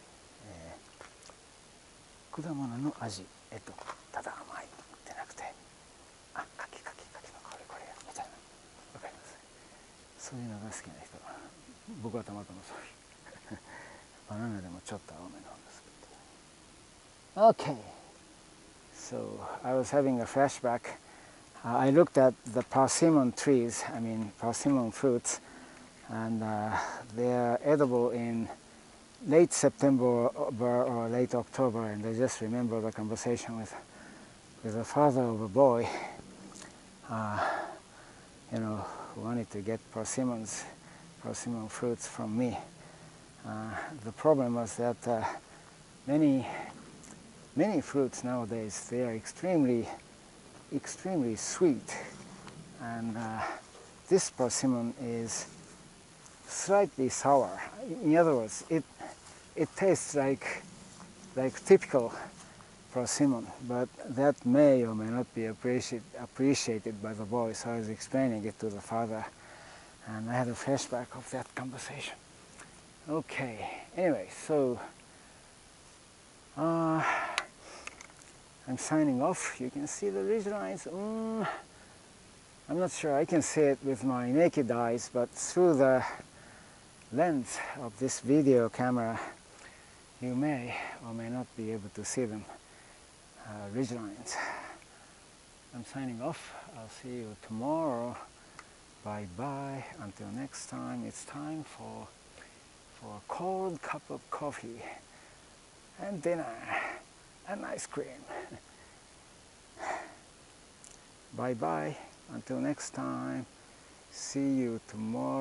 果物の味、ただ甘いってなくて、カキの香りこれみたいな、わかります？そういうのが好きな人、僕はたまたまそういうバナナでもちょっと青めなんですけど。Okay, so I was having a flashback. I looked at the persimmon trees, I mean persimmon fruits, and they are edible in late September or late October, and I just remember the conversation with the father of a boy, who wanted to get persimmon fruits from me. The problem was that many fruits nowadays, they are extremely sweet, and this persimmon is slightly sour. In other words, it tastes like typical persimmon, but that may or may not be appreciated by the boy, so I was explaining it to the father, and I had a flashback of that conversation. Okay, anyway, so I'm signing off. You can see the ridge lines. I'm not sure I can see it with my naked eyes, but through the lens of this video camera, you may or may not be able to see them, ridge lines. I'm signing off. I'll see you tomorrow. Bye bye. Until next time, it's time for a cold cup of coffee and dinner and ice cream. Bye bye. Until next time. See you tomorrow.